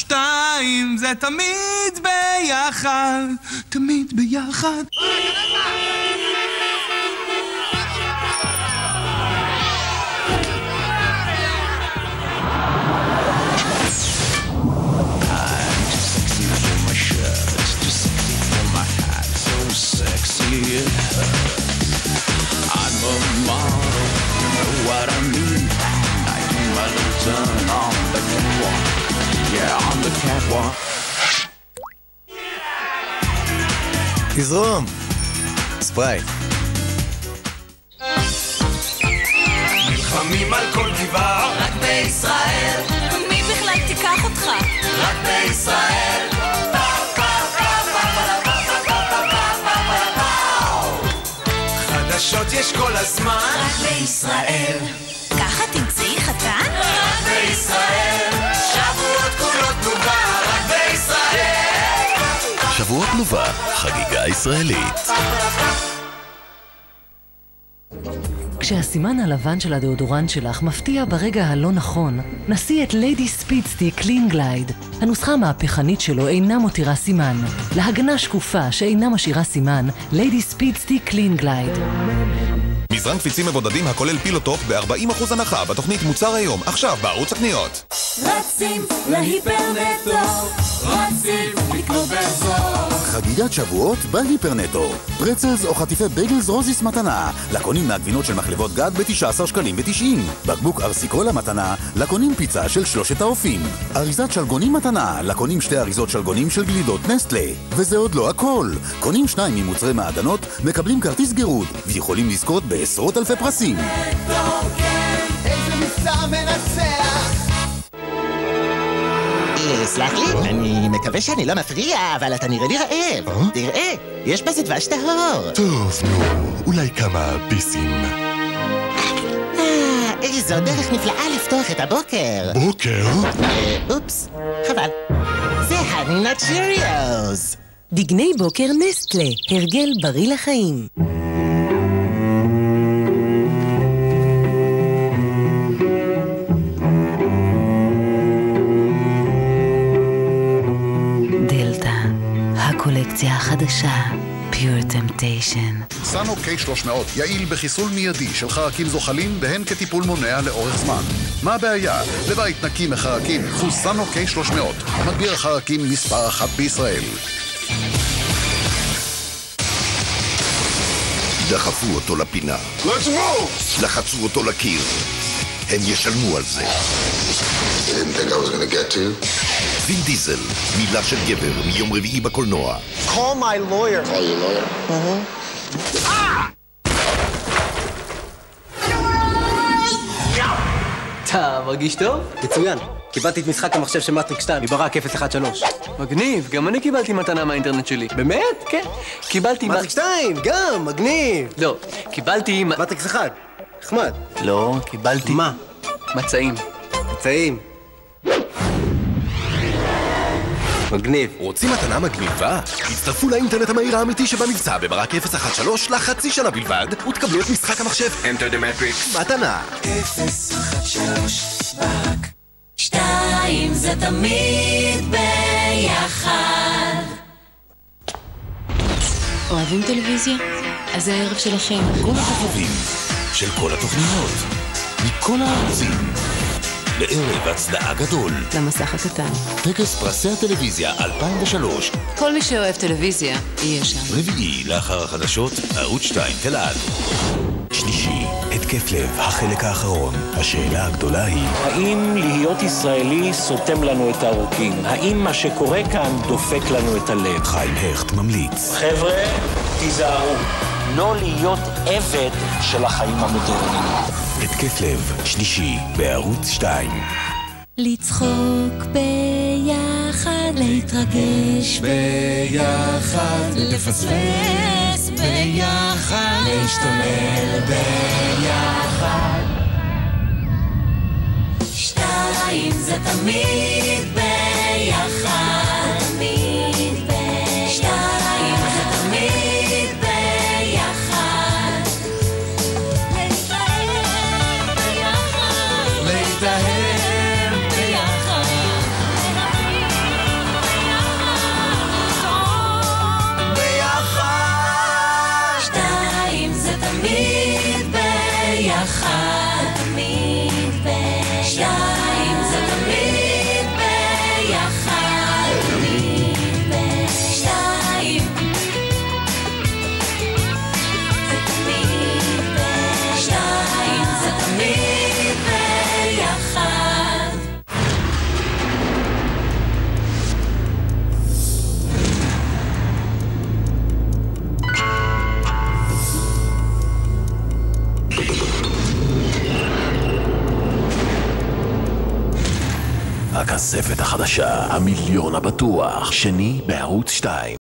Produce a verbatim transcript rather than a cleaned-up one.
שתיים זה תמיד ביחד, תמיד ביחד. I'm a model, you know what I mean. I do my little turn on the catwalk. Yeah, on the catwalk. תזרום. ספרייט. נלחמים על כל גבעה, רק בישראל. מי בכלל תיקח אותך? רק בישראל. חדשות יש כל הזמן, רק בישראל. ככה תמצאי חתן? רק בישראל. שבועות כולות תנובה, רק בישראל. שבועות תנובה, חגיגה ישראלית. כשהסימן הלבן של הדאודורנט שלך מפתיע ברגע הלא נכון, נסי את ליידי ספידסטיק קלין גלייד. הנוסחה המהפכנית שלו אינה מותירה סימן. להגנה שקופה שאינה משאירה סימן, ליידי ספידסטיק קלין גלייד. מזרן קפיצים מבודדים הכולל פילוטופ ב-ארבעים אחוז הנחה בתוכנית מוצר היום, עכשיו בערוץ הקניות. רצים להיפרנטו, רצים לקנות בזול. חגיגת שבועות בהיפרנטו. פרצלס או חטיפי בייגלס רוזיס מתנה. לקונים מהגבינות של מחלבות גד ב-תשעה עשר שקלים ותשעים. בקבוק ארסיקולה מתנה. לקונים פיצה של שלושת האופים. אריזת שלגונים מתנה. לקונים שתי אריזות שלגונים של גלידות נסטלה. וזה עוד לא הכל. קונים שניים ממוצרי מעדנות, מקבלים כרטיס גירוד, ויכולים לזכות בעשרות אלפי פרסים. איזה מבצע מנצח. סלח לי, אני מקווה שאני לא מפריע, אבל אתה נראה לי רעב. תראה, יש בזה דבש טהור. טוב, נו, אולי כמה ביסים. אה, איזו דרך נפלאה לפתוח את הבוקר. בוקר? אופס, חבל. זה הנינה צ'יריוז. דגני בוקר נסטלה, הרגל בריא לחיים. הקולקציה החדשה, Pure Temptation. סאנו קיי שלוש מאות, יעיל בחיסול מיידי של חרקים זוחלים והן כטיפול מונע לאורך זמן. מה הבעיה? לבית נקי מחרקים, קחו סאנו קיי שלוש מאות, מגביר החרקים מספר אחת בישראל. דחפו אותו לפינה. Let's move! לחצו אותו לקיר. הם ישלמו על זה. You didn't think I was gonna get to? וין דיזל, מילה של גבר, מיום רביעי בקולנוע. Call my lawyer. Call your lawyer? Mm-hmm. אתה מרגיש טוב? מצוין. קיבלתי את משחק המחשב של מטריקס שתיים, מברק אפס אחת שלוש. מגניב, גם אני קיבלתי מתנה מהאינטרנט שלי. באמת? כן. קיבלתי... מטריקס שתיים, גם, מגניב. לא, קיבלתי... מטריקס אחד, נחמד. לא, קיבלתי... מה? מצעים. מצעים. מגניב. רוצים מתנה מגניבה? הצטרפו לאינטרנט המהיר האמיתי שבמבצע בברק אפס אחת שלוש לחצי שנה בלבד ותקבלו את משחק המחשב Enter the Matrix מתנה. אפס אחת שלוש ברק שתיים זה תמיד ביחד. אוהבים טלוויזיה? אז זה הערב שלכם. כל הכוכבים של כל התוכניות מכל הערוצים לערב הצדעה גדול. למסך הקטן. טקס פרסי הטלוויזיה אלפיים ושלוש. כל מי שאוהב טלוויזיה יהיה שם. רביעי לאחר החדשות, ערוץ שתיים תלעד. שלישי, התקף לב, החלק האחרון. השאלה הגדולה היא... האם להיות ישראלי סותם לנו את העורקים? האם מה שקורה כאן דופק לנו את הלב? חיים הכט ממליץ. חבר'ה, תיזהרו. לא להיות עבד של החיים המודרניים. התקף לב, שלישי, בערוץ שתיים. לצחוק ביחד, להתרגש ביחד, לפספס ביחד, להשתולל ביחד. שתיים זה תמיד ביחד, תמיד ביחד. שתיים זה תמיד ביחד. להתאהב ביחד, להתאהב ביחד. הכספת החדשה, המיליון הבטוח, שני בערוץ שתיים.